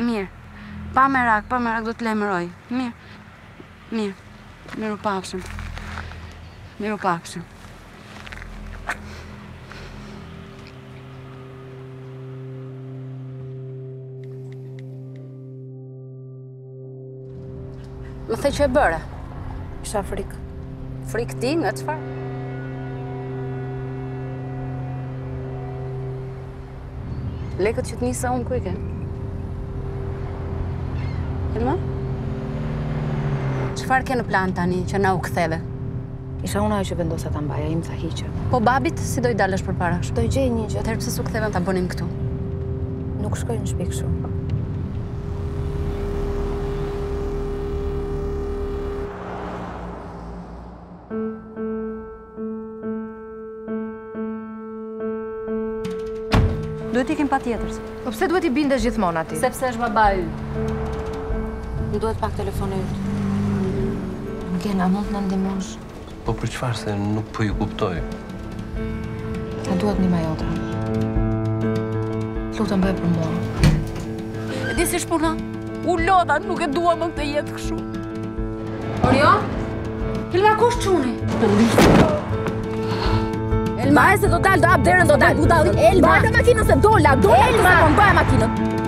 Mirë. Pa merak, do të lajmëroj. Mirë. Miru pafshim. Më thej që e bëre? Isha frikë. Frikë ti nga çfarë? Lekët që të nisa unë ku i ke? Elma? Çfarë ke në plan tani që na u ktheve? Isha unë ajo që vendosa ta mbaja, im tha hiqe. Po babit si do i dalësh përpara? Do i gjej një gjë. Atëherë pse s'u ktheve ta bënim këtu? Nuk shkoj në shtëpi kështu. Duhet ikim patjetër. Po pse duhet I bindesh gjithmonë atij? Sepse është baba yt. Më duhet pak telefoni yt. Ngena, mund të na ndihmosh? Po për çfarë se nuk po ju kuptoj? Na duhet ndihma jote. Lutem bëj për mua. E di si shpuna? U lodha, nuk e dua më këtë jetë kështu. Orion? Elma, kush çuni? Elma, se do dal, do hap derën, do dal. Elma, bëj makinën se dola, se po bëj makinën.